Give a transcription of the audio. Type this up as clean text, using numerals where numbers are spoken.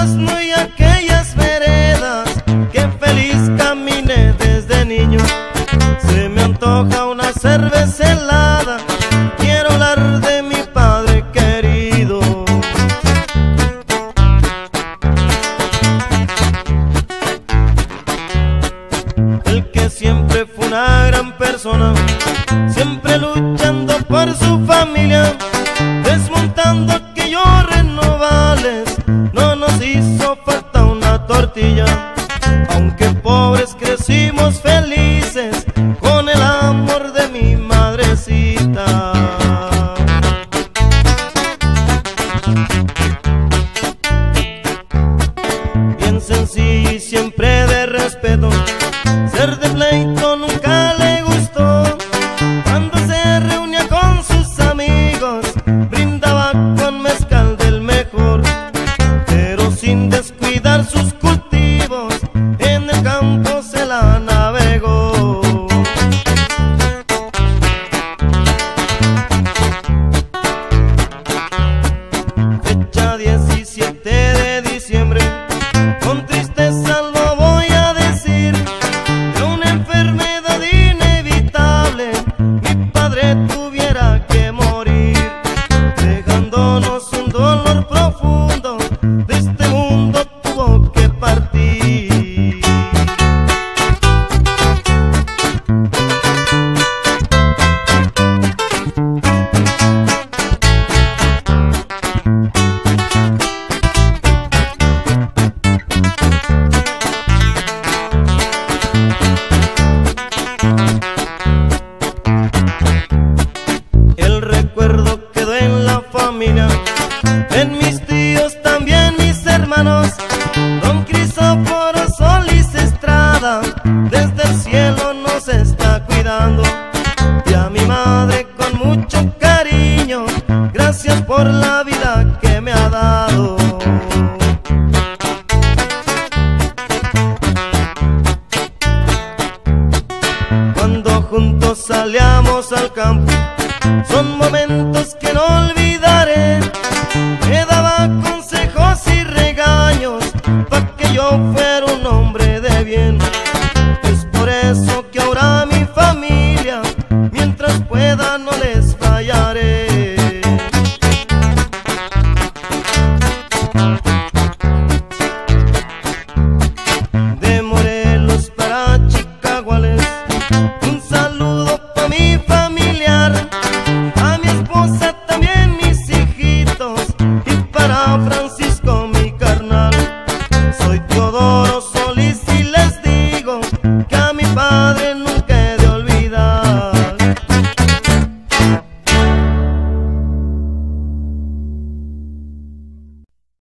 durazno y aquellas veredas que feliz caminé desde niño. Se me antoja una cerveza helada, quiero hablar de mi padre querido. El que siempre fue una gran persona, siempre luchando por su familia, desmontando aquellos renovales, no nos hizo falta una tortilla. Aunque pobres crecimos felices con el amor de mi madrecita. Bien sencillo y siempre de respeto, ser de pleito nunca le gustó. Cuando se reunía con sus amigos, brindaba con mezcal del mejor, pero sin descuidar sus cultivos, en el campo se la navegó. Fecha 17 de diciembre, con tristeza lo voy a decir, de una enfermedad inevitable mi padre tuviera que morir, dejándonos un dolor profundo, de este mundo tuvo que partir. El recuerdo quedó en la familia, en mis tíos, también mis hermanos. Don Crisóforo Solís Estrada desde el cielo nos está cuidando, y a mi madre con mucho cariño, gracias por la vida que me ha dado. Cuando juntos salíamos al campo, son momentos que no olvidaré.